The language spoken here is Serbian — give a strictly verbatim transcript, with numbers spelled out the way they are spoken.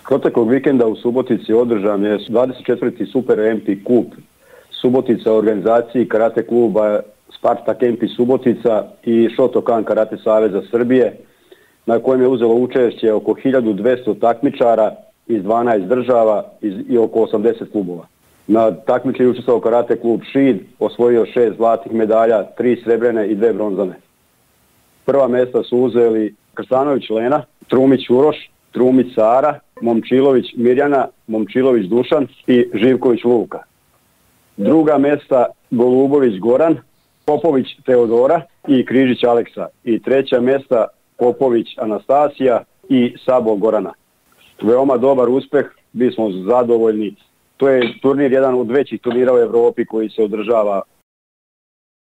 Proteklog vikenda u Subotici održan je dvadeset četvrti Super M P kup Subotica u organizaciji karate kluba Spartak M P Subotica i Shotokan karate saveza Srbije, na kojem je uzelo učešće oko hiljadu dvesta takmičara iz dvanaest država i oko osamdeset klubova. Na takmičenju je učestvovao karate klub Šid, osvojio šest zlatnih medalja, tri srebrene i dve bronzane. Prva mjesta su uzeli Krstanović Lena, Trumić Uroš, Trumić Sara, Momčilović Mirjana, Momčilović Dušan i Živković Luka. Druga mjesta Golubović Goran, Popović Teodora i Križić Aleksa. I treća mjesta Popović Anastasija i Sabo Gorana. Veoma dobar uspeh, bili smo zadovoljni. To je turnir jedan od većih turnira u Evropi koji se održava